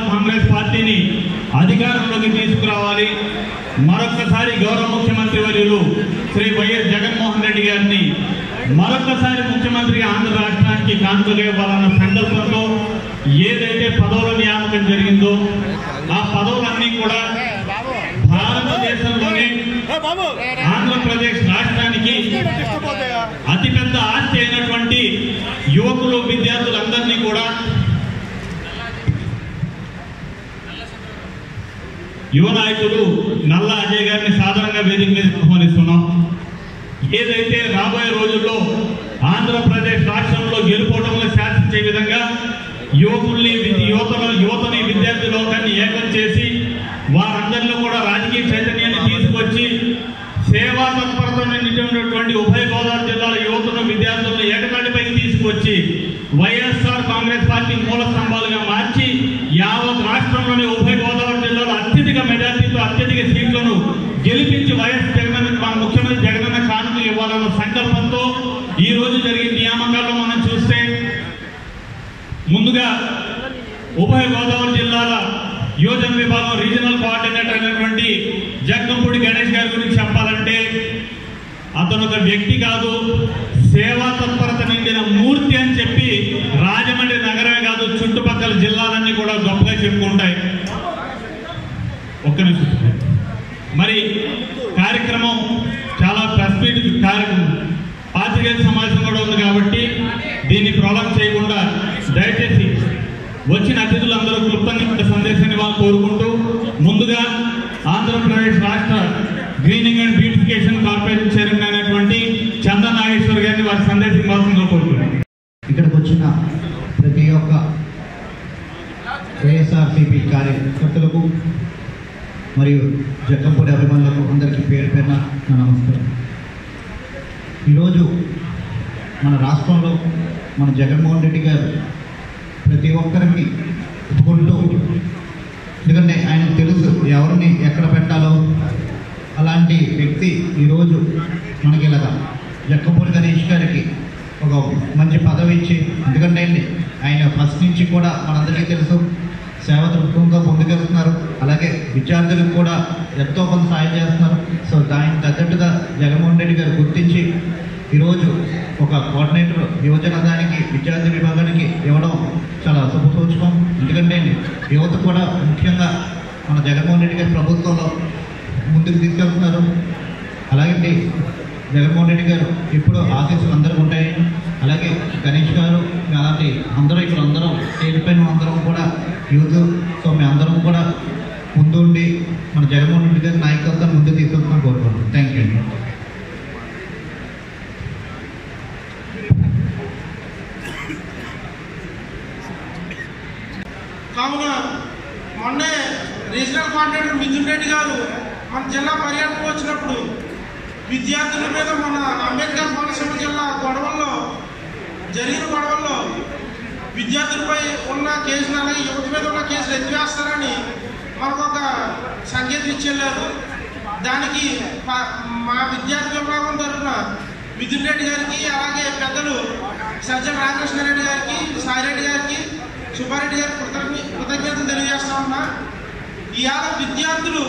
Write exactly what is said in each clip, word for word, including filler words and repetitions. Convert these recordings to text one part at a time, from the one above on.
వైఎస్ఆర్ కాంగ్రెస్ పార్టీని అధికారంలోకి తీసుకురావాలి, మరొకసారి గౌరవ ముఖ్యమంత్రి వర్యులు శ్రీ వైఎస్ జగన్మోహన్ రెడ్డి గారిని మరొకసారి ముఖ్యమంత్రిగా ఆంధ్ర రాష్ట్రానికి కానుకగా ఇవ్వాలన్న సంకల్పంతో ఏదైతే పదవుల నియామకం జరిగిందో ఆ పదవులన్నీ కూడా భారతదేశంలోనే ఆంధ్రప్రదేశ్ రాష్ట్రానికి అతిపెద్ద ఆస్తి అయినటువంటి యువకులు విద్యార్థులందరినీ కూడా యువ నాయకులు నల్లా అజయ్ గారిని సాధారణంగా వేదిక మీద ఆహ్వానిస్తున్నాం. ఏదైతే రాబోయే రోజుల్లో ఆంధ్రప్రదేశ్ రాష్ట్రంలో గెలుపోవడంలో శాసించే విధంగా యువకుల్ని యువతలో యువతని విద్యార్థి లోకాన్ని ఏకం చేసి వారందరిలో కూడా రాజకీయ చైతన్యాన్ని తీసుకొచ్చి సేవా తత్పరతను నిండినటువంటి ఉభయ గోదావరి జిల్లాల యువతను విద్యార్థులను ఏకతాటిపైకి తీసుకువచ్చి వైఎస్ఆర్ కాంగ్రెస్ పార్టీ మూల స్తంభాలుగా మార్చి యావత్ రాష్ట్రంలోని ఉభయ గోదావరి జిల్లాలో అత్యధిక మెజార్టీతో అత్యధిక సీట్లను గెలిపించి వైఎస్ జగన్ మన ముఖ్యమంత్రి జగనన్న కానుక ఇవ్వాలన్న సంకల్పంతో ఈ రోజు జరిగిన నియామకాల్లో మనం చూస్తే ముందుగా ఉభయ గోదావరి జిల్లాల యువజన విభాగం రీజనల్ కోఆర్డినేటర్ అయినటువంటి జగ్గంపూడి గణేష్ గారి గురించి చెప్పాలంటే అతను ఒక వ్యక్తి కాదు, సేవా తత్పరత నిండిన మూర్తి అని చెప్పి రాజమండ్రి నగరమే కాదు చుట్టుపక్కల జిల్లాలన్నీ కూడా గొప్పగా చెప్పుకుంటాయి. ఒక్క నిమిషం. మరి కార్యక్రమం చాలా ప్రెస్ మీట్ కార్యక్రమం పాత్రికేయ సమావేశం కూడా ఉంది కాబట్టి దీన్ని ప్రొలాంగ్ చేయకుండా దయచేసి వచ్చిన అతిథులందరూ క్లుప్తంగా సందేశాన్ని వాళ్ళు కోరుకుంటూ ముందుగా ఆంధ్రప్రదేశ్ రాష్ట్ర greening and beautification corporation chairman అయినటువంటి చంద్ర నాగేశ్వర్ గారిని వారి సందేశం ఇవ్వాల్సిందిగా కోరుకుంటున్నాం. ఇక్కడికి వచ్చిన ప్రతి ఒక్క వైఎస్ఆర్సీపీ కార్యకర్తలకు మరియు జగ్గంపూడి అభిమానులకు అందరికీ పేరు పేరున నా నమస్కారం. ఈరోజు మన రాష్ట్రంలో మన జగన్మోహన్ రెడ్డి గారు ప్రతి ఒక్కరికి ఒప్పుకుంటూ, ఎందుకంటే ఆయనకు తెలుసు ఎవరిని ఎక్కడ పెట్టాలో, అలాంటి వ్యక్తి ఈరోజు మనకి ఇలాగా జగ్గంపూడి గణేష్ గారికి ఒక మంచి పదవి ఇచ్చి, ఎందుకంటే ఆయన ఫస్ట్ నుంచి కూడా మనందరికీ తెలుసు సేవ దృక్పథంతో ముందుకెళ్తున్నారు, అలాగే విద్యార్థులకు కూడా ఎంతో కొంత సాయం చేస్తున్నారు. సో దానికి తగ్గట్టుగా జగన్మోహన్ రెడ్డి గారు గుర్తించి ఈరోజు ఒక కోఆర్డినేటర్ యువజన దానికి విద్యార్థి విభాగానికి ఇవ్వడం చాలా శుభసూచకం. ఎందుకంటే యువత కూడా ముఖ్యంగా మన జగన్మోహన్ రెడ్డి గారి ప్రభుత్వంలో ముందుకు తీసుకెళ్తున్నారు. అలాగే జగన్మోహన్ రెడ్డి గారు ఇప్పుడు ఆశీస్సులు అందరూ ఉంటాయి. అలాగే గణేష్ గారు అలాంటి అందరూ ఇక్కడ అందరం చేరిపోయిన అందరం కూడా యూత్, సో మేము అందరం కూడా ముందుండి మన జగన్మోహన్ రెడ్డి గారి నాయకత్వాన్ని ముందుకు తీసుకెళ్తాం కోరుకుంటున్నాం. Thank you. కావున మొన్నే రీజనల్ కోఆర్డినేటర్ మిథున్ రెడ్డి గారు మన జిల్లా పర్యటనకు వచ్చినప్పుడు విద్యార్థుల మీద మన అంబేద్కర్ కోనసీమ జిల్లా గొడవల్లో జరిగిన గొడవల్లో విద్యార్థులపై ఉన్న కేసులు అలాగే యువత మీద ఉన్న కేసులు ఎత్తివేస్తారని మనకు ఒక సంకేతం ఇచ్చెళ్ళారు. దానికి మా విద్యార్థి విభాగం తరఫున మిథున్ రెడ్డి గారికి అలాగే పెద్దలు సజ్జల రామకృష్ణారెడ్డి గారికి, సాయిరెడ్డి గారికి, సుబ్బారెడ్డి గారికి కృతజ్ఞ కృతజ్ఞతలు తెలియజేస్తా ఉన్నా. ఇవాళ విద్యార్థులు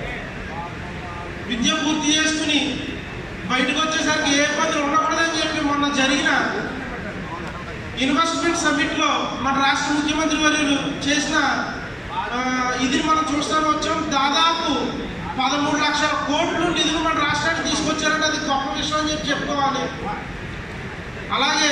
విద్య పూర్తి చేసుకుని బయటకు వచ్చేసరికి ఏ ఇబ్బందులు ఉండకూడదని చెప్పి మొన్న జరిగిన ఇన్వెస్ట్మెంట్ సమ్మిట్లో మన రాష్ట్ర ముఖ్యమంత్రి వర్యులు చేసిన ఇది మనం చూస్తూ వచ్చాం. దాదాపు పదమూడు లక్షల కోట్లు నిధులు మన రాష్ట్రానికి తీసుకొచ్చారంటే అది గొప్ప విషయం అని చెప్పి చెప్పుకోవాలి. అలాగే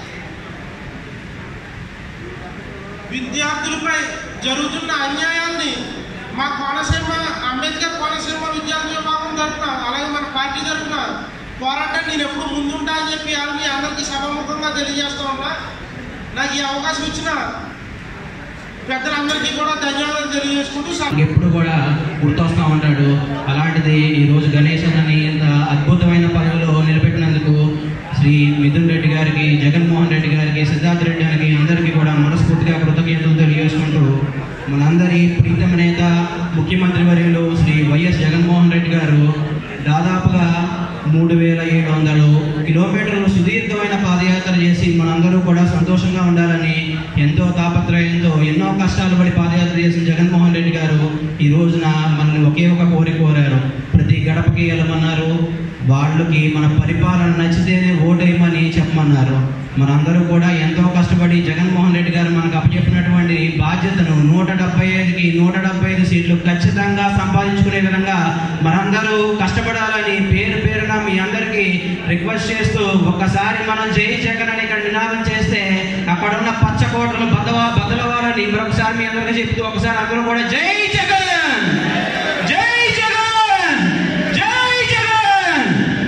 విద్యార్థులపై జరుగుతున్న అన్యాయాన్ని మా కోనసీమ అంబేద్కర్ కోనసీమ విద్యార్థి విభాగం తరఫున అలాగే మన పార్టీ తరఫున పోరాటం నేను ఎప్పుడు ముందుంటా అని చెప్పి మీ అందరికీ సభాముఖంగా తెలియజేస్తూ ఉన్నా. నాకు ఈ అవకాశం ఇచ్చిన పెద్దలందరికీ కూడా ధన్యవాదాలు తెలియజేసుకుంటూ ఎప్పుడు కూడా గుర్తొస్తూ ఉంటాడు. అలాంటిది ఈరోజు గణేష్ అని ఇంత అద్భుతమైన పదవిలో నిలబెట్టినందుకు శ్రీ మిథున్ రెడ్డి గారికి, జగన్మోహన్ రెడ్డి గారికి, సిద్ధార్థ రెడ్డి గారికి అందరికీ కూడా మనస్ఫూర్తిగా కృతజ్ఞతలు తెలియజేసుకుంటూ మనందరి ప్రీతమ నేత ముఖ్యమంత్రి వర్యులు శ్రీ వైఎస్ జగన్మోహన్ రెడ్డి గారు దాదాపుగా మూడు వేల ఏడు వందలు కిలోమీటర్లు సుదీర్ఘమైన పాదయాత్ర చేసి మనందరూ కూడా సంతోషంగా ఉండాలని ఎంతో తాపత్రయంతో ఎన్నో కష్టాలు పడి పాదయాత్ర చేసిన జగన్మోహన్ రెడ్డి గారు ఈ రోజున మనల్ని ఒకే ఒక కోరిక కోరారు. ప్రతి గడపకి వెళ్ళమన్నారు. వాళ్ళకి మన పరిపాలన నచ్చితేనే ఓటేయమని చెప్పమన్నారు. మనందరూ కూడా ఎంతో కష్టపడి జగన్మోహన్ రెడ్డి గారు మనకు అప్పచెప్పినటువంటి బాధ్యతను నూట డెబ్బై ఐదుకి నూట డెబ్బై ఐదు సీట్లు ఖచ్చితంగా సంపాదించుకునే విధంగా మనందరూ కష్టపడాలని పేరు పేరున మీ అందరికీ రిక్వెస్ట్ చేస్తూ ఒక్కసారి మనం జై జగన్ అని ఇక్కడ నినాదం చేస్తే అక్కడ ఉన్న పచ్చకోటలు బద్దవా బద్దలవారని మరొకసారి మీ అందరికీ చెప్తూ ఒకసారి అందరూ కూడా జై జగన్ జై జగన్ జై జగన్.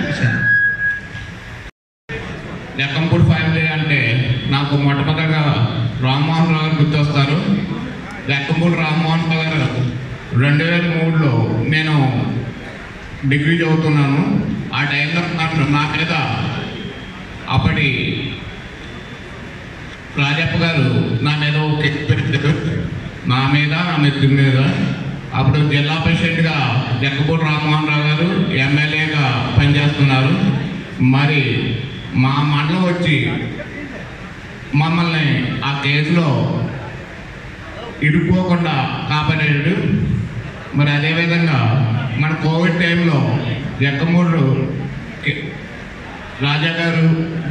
జక్కంపూడి ఫ్యామిలీ అంటే నాకు మొట్టమొదటిగా రామ్మోహన్ రావు గారు గుర్తొస్తారు. జక్కంపూడి రామ్మోహన్ రావు గారు రెండు వేల మూడులో నేను డిగ్రీ చదువుతున్నాను. ఆ టైంలో నాకు నా మీద అప్పటి రాజప్ప గారు నా మీద ఒక కేసు పెట్టారు. నా మీద నా మిత్రుడి మీద. అప్పుడు జిల్లా ప్రెసిడెంట్గా జక్కంపూడి రామ్మోహన్ రావు గారు ఎమ్మెల్యేగా పనిచేస్తున్నారు. మరి మా మండలం వచ్చి మమ్మల్ని ఆ కేసులో ఇరుక్కోకుండా కాపాడాడు. మరి అదేవిధంగా మన కోవిడ్ టైంలో జక్కంపూడి రాజా గారు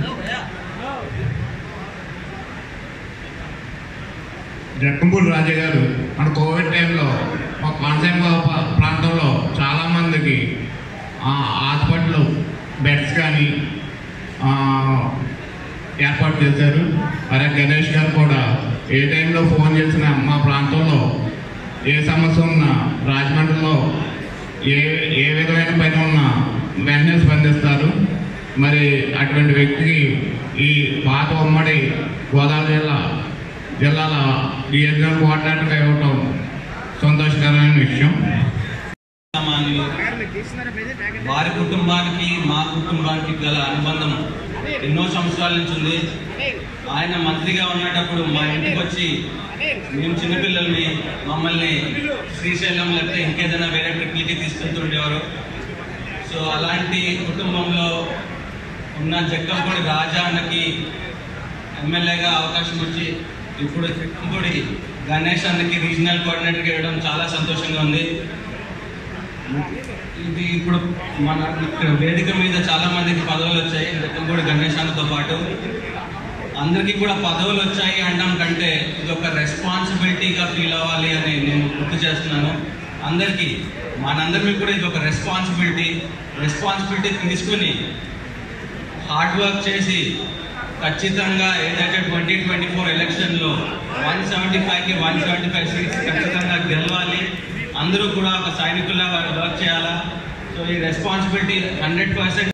జక్కంపూడి రాజా గారు మన కోవిడ్ టైంలో మా కోనసీమ ప్రాంతంలో చాలామందికి హాస్పిటల్ బెడ్స్ కానీ ఏర్పాటు చేశారు. మరి గణేష్ గారు కూడా ఏ టైంలో ఫోన్ చేసినా మా ప్రాంతంలో ఏ సమస్య ఉన్నా రాజమండ్రిలో ఏ ఏ విధమైన పని ఉన్నా వెంటనే స్పందిస్తారు. మరి అటువంటి వ్యక్తికి ఈ పాత ఉమ్మడి గోదావరి జిల్లా జిల్లాల రీజనల్ కోఆర్డినేటర్గా ఇవ్వటం సంతోషకరమైన విషయం. వారి కుటుంబానికి మా కుటుంబానికి గల అనుబంధం ఎన్నో సంవత్సరాల నుంచి ఉంది. ఆయన మంత్రిగా ఉన్నప్పుడు మా ఇంటికి వచ్చి మేము చిన్నపిల్లల్ని మమ్మల్ని శ్రీశైలం లేకపోతే ఇంకేదైనా వేరే ట్రిప్లకి తీసుకెళ్తుండేవారు. సో అలాంటి కుటుంబంలో ఉన్న జక్కంపూడి రాజా అన్నకి ఎమ్మెల్యేగా అవకాశం వచ్చి ఇప్పుడు జక్కంపూడి గణేష్ అన్నకి రీజనల్ కోఆర్డినేటర్గా ఇవ్వడం చాలా సంతోషంగా ఉంది. ఇది ఇప్పుడు మన వేదిక మీద చాలా మందికి పదవులు వచ్చాయి. జక్కంపూడి గణేష్ అన్నతో పాటు అందరికీ కూడా పదవులు వచ్చాయి అనడం కంటే ఇది ఒక రెస్పాన్సిబిలిటీగా ఫీల్ అవ్వాలి అని నేను గుర్తు చేస్తున్నాను అందరికీ. మనందరికీ కూడా ఇది ఒక రెస్పాన్సిబిలిటీ రెస్పాన్సిబిలిటీ తీసుకుని హార్డ్ వర్క్ చేసి ఖచ్చితంగా ఏదైతే ట్వంటీ ట్వంటీ ఫోర్ ఎలక్షన్లో వన్ సెవెంటీ ఫైవ్కి వన్ సెవెంటీ ఫైవ్ సీట్స్ ఖచ్చితంగా గెలవాలి. అందరూ కూడా ఒక సైనికుల్లాగా వర్క్ చేయాలా. సో ఈ రెస్పాన్సిబిలిటీ హండ్రెడ్ పర్సెంట్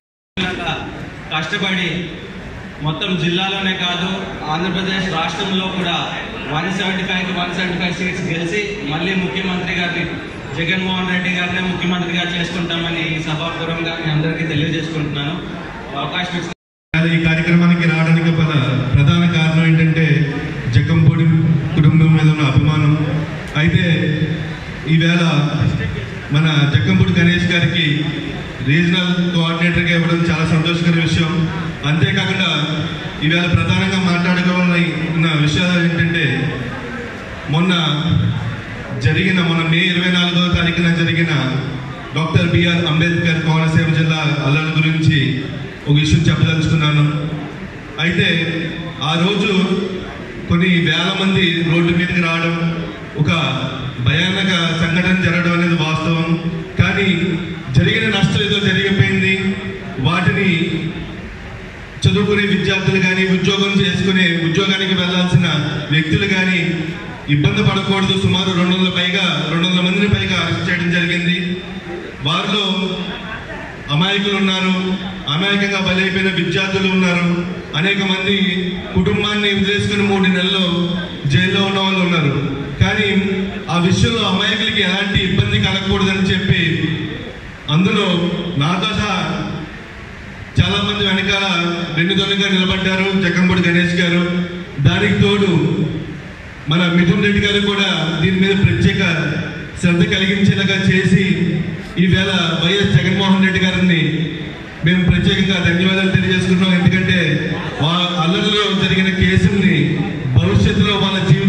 కష్టపడి మొత్తం జిల్లాలోనే కాదు ఆంధ్రప్రదేశ్ రాష్ట్రంలో కూడా వన్ సెవెంటీ ఫైవ్కి వన్ సెవెంటీ ఫైవ్ సీట్స్ గెలిచి మళ్ళీ ముఖ్యమంత్రి గారిని జగన్మోహన్ రెడ్డి గారిని ముఖ్యమంత్రిగా చేసుకుంటామని సభాపూర్వంగా మీ అందరికీ తెలియజేసుకుంటున్నాను. అవకాశం ఇచ్చిన ఈ కార్యక్రమానికి రావడానికి ప్రధాన కారణం ఏంటంటే జక్కంపూడి కుటుంబం మీద ఉన్న అభిమానం. అయితే ఈవేళ మన జక్కంపూడి గణేష్ గారికి రీజనల్ కోఆర్డినేటర్గా ఇవ్వడం చాలా సంతోషకర విషయం. అంతేకాకుండా ఈవేళ ప్రధానంగా మాట్లాడుకోవాలన్న విషయాలు ఏంటంటే మొన్న జరిగిన మొన్న మే ఇరవై నాలుగవ తారీఖున జరిగిన డాక్టర్ బిఆర్ అంబేద్కర్ కోనసీమ జిల్లా అల్లల గురించి ఒక విషయం చెప్పదలుచుకున్నాను. అయితే ఆ రోజు కొన్ని వేల మంది రోడ్డు మీదకి రావడం ఒక భయానక సంఘటన జరగడం అనేది వాస్తవం. కానీ జరిగిన నష్టం ఏదో జరిగిపోయింది. వాటిని చదువుకునే విద్యార్థులు కానీ ఉద్యోగం చేసుకునే ఉద్యోగానికి వెళ్లాల్సిన వ్యక్తులు కానీ ఇబ్బంది పడకూడదు. సుమారు రెండు వందల పైగా రెండు వందల మందిని పైగా అరెస్ట్ చేయడం జరిగింది. వారిలో అమాయకులు ఉన్నారు, అమాయకంగా బలైపోయిన విద్యార్థులు ఉన్నారు, అనేక మంది కుటుంబాన్ని వదిలేసుకుని మూడు నెలలు జైల్లో ఉన్న వాళ్ళు ఉన్నారు. కానీ ఆ విషయంలో అమాయకులకి ఎలాంటి ఇబ్బంది కలగకూడదని చెప్పి అందులో నాతో సహా చాలా మంది వెనకాల వెన్నుదన్నుగా నిలబడ్డారు జక్కంపూడి గణేష్ గారు. దానికి తోడు మన మిథున్ రెడ్డి గారు కూడా దీని మీద ప్రత్యేక శ్రద్ధ కలిగించేలాగా చేసి ఈవేళ వైఎస్ జగన్మోహన్ రెడ్డి గారిని మేము ప్రత్యేకంగా ధన్యవాదాలు తెలియజేసుకుంటున్నాం. ఎందుకంటే వా అల్లర్లో జరిగిన కేసుల్ని భవిష్యత్తులో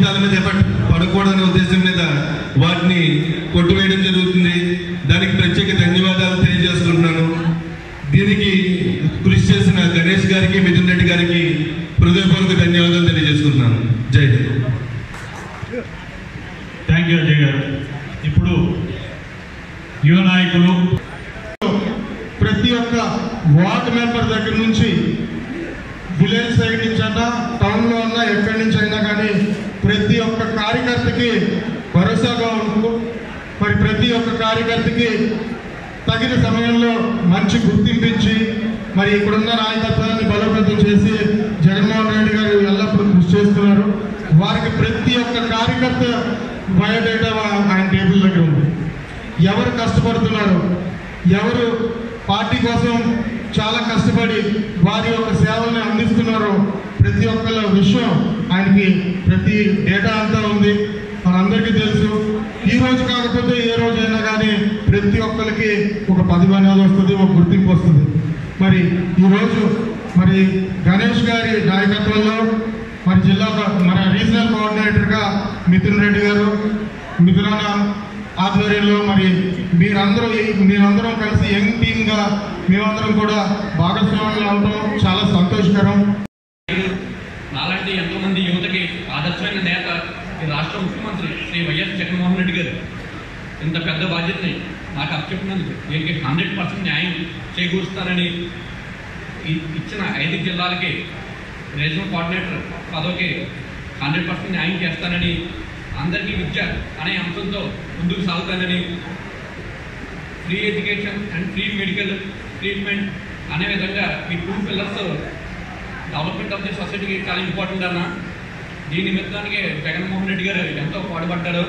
జీవితాల మీద ఎఫెక్ట్ పడకూడదనే ఉద్దేశం మీద వాటిని కొట్టువేయడం జరుగుతుంది. దానికి ప్రత్యేక ధన్యవాదాలు తెలియజేసుకుంటున్నాను. దీనికి కృషి చేసిన గణేష్ గారికి, మిథున్ రెడ్డి గారికి హృదయపూర్వక ధన్యవాదాలు తెలియజేసుకుంటున్నాను. జై హింద్. థ్యాంక్ యూ అజయ్ గారు. ఇప్పుడు యువ నాయకులు ప్రతి ఒక్క వార్డ్ మెంబర్ దగ్గర నుంచి విలేజ్ సైడ్ నుంచి అన్నా టౌన్లో అన్నా ఎక్కడి నుంచి అయినా కానీ ప్రతి ఒక్క కార్యకర్తకి భరోసాగా ఉంటూ మరి ప్రతి ఒక్క కార్యకర్తకి తగిన సమయంలో మంచి గుర్తింపించి మరి ఇక్కడున్న నాయకత్వాన్ని బలోపేతం చేసి జగన్మోహన్ రెడ్డి గారు ఎల్లప్పుడూ కృషి చేస్తున్నారు. వారికి ప్రతి ఒక్క కార్యకర్త బయోడేటా ఆయన టేబుల్ దగ్గర ఉంది. ఎవరు కష్టపడుతున్నారు, ఎవరు పార్టీ కోసం చాలా కష్టపడి వారి యొక్క సేవల్ని అందిస్తున్నారో ప్రతి ఒక్కళ్ళ విషయం ఆయనకి ప్రతి డేటా అంతా ఉంది, మనందరికీ తెలుసు. ఈ రోజు కాకపోతే ఏ రోజైనా కానీ ప్రతి ఒక్కరికి ఒక పదవి అనేది వస్తుంది, ఒక గుర్తింపు వస్తుంది. మరి ఈరోజు మరి గణేష్ గారి నాయకత్వంలో మరి జిల్లా మన రీజనల్ కోఆర్డినేటర్గా మిథున్ రెడ్డి గారు, మిథున ఆధ్వర్యంలో మరి మీరందరూ మీరందరం కలిసి యంగ్ టీమ్గా మేమందరం కూడా భాగస్వాములు అవడం చాలా సంతోషకరం. నాలాంటి ఎంతో మంది యువతకి ఆదర్శమైన నేత ఈ రాష్ట్ర ముఖ్యమంత్రి శ్రీ వైఎస్ జగన్మోహన్ రెడ్డి గారు ఇంత పెద్ద బాధ్యతని నాకు అప్పచెప్పినందుకు దీనికి హండ్రెడ్ పర్సెంట్ న్యాయం చేకూరుస్తానని ఇచ్చిన ఐదు జిల్లాలకి రీజనల్ కోఆర్డినేటర్ పదవికి హండ్రెడ్ పర్సెంట్ న్యాయం చేస్తానని, అందరికీ విద్య అనే అంశంతో ముందుకు సాగుతానని, free education and free medical treatment అనే విధంగా ఈ two pillars development of the సొసైటీకి చాలా ఇంపార్టెంట్ అన్న. దీని నిమిత్తానికి జగన్మోహన్ రెడ్డి గారు ఎంతో పాటుపడ్డారు.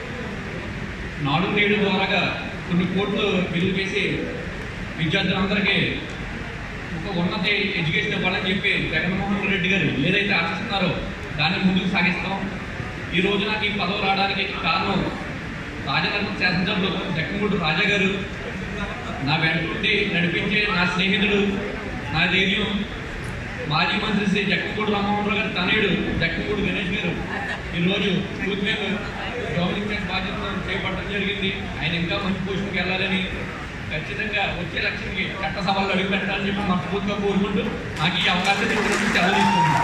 నాడు నేడు ద్వారాగా కొన్ని కోట్లు విలువ చేసి విద్యార్థులందరికీ ఒక ఉన్నత ఎడ్యుకేషన్ ఇవ్వాలని చెప్పి జగన్మోహన్ రెడ్డి గారు ఏదైతే ఆశిస్తున్నారో దాన్ని ముందుకు సాగిస్తాం. ఈ రోజు నాకు ఈ పదవి రావడానికి కారణం రాజనగరం శాసనసభ్యులు జగన్మోహన్ రాజా గారు, నా వెంటుండి నడిపించే నా స్నేహితుడు, నా ధైర్యం మాజీ మంత్రి శ్రీ జగన్మోహన్ రామ్మోహన్ రావు గారు తనయుడు జగన్మోహన్ గణేష్ గారు ఈరోజు యూత్ మేము గవర్నమెంట్ బాధ్యతను చేపట్టడం జరిగింది. ఆయన ఇంకా మంచి పొజిషన్కి వెళ్ళాలని, ఖచ్చితంగా వచ్చే ఎలక్షన్కి చట్టసభల్లో అడుగు పెట్టాలని చెప్పి మనస్ఫూర్తిగా కోరుకుంటూ నాకు ఈ అవకాశం సెలవుస్తున్నాను.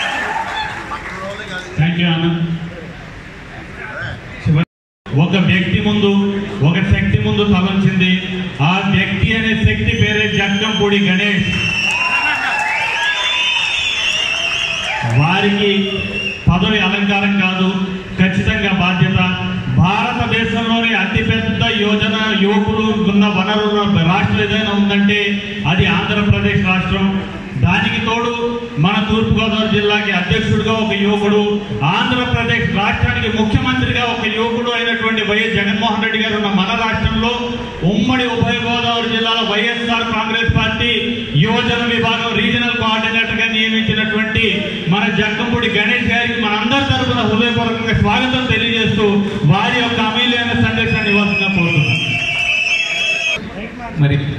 Thank you Anand. ఒక వ్యక్తి ముందు ఒక శక్తి ముందు తలంచింది. ఆ వ్యక్తి అనే శక్తి పేరే జక్కంపూడి గణేష్. వారికి పదవి అలంకారం కాదు, ఖచ్చితంగా బాధ్యత. భారతదేశంలోని అతిపెద్ద యోజన యువకులు ఉన్న వనరుల రాష్ట్రం ఏదైనా ఉందంటే అది ఆంధ్రప్రదేశ్ రాష్ట్రం. దానికి తోడు మన తూర్పుగోదావరి జిల్లాకి అధ్యక్షుడిగా ఒక యువకుడు, ఆంధ్రప్రదేశ్ రాష్ట్రానికి ముఖ్యమంత్రిగా ఒక యువకుడు అయినటువంటి వైఎస్ జగన్మోహన్ రెడ్డి గారు ఉన్న మన రాష్ట్రంలో ఉమ్మడి ఉభయ గోదావరి జిల్లాలో వైఎస్ఆర్ కాంగ్రెస్ పార్టీ యువజన విభాగం రీజనల్ కోఆర్డినేటర్ గా నియమించినటువంటి మన జక్కంపూడి గణేష్ గారికి మనందరి తరఫున హృదయపూర్వకంగా స్వాగతం తెలియజేస్తూ వారి యొక్క అమూల్యమైన సందేశాన్ని ఇవ్వాల్సిందిగా కోరుతున్నాం. మరి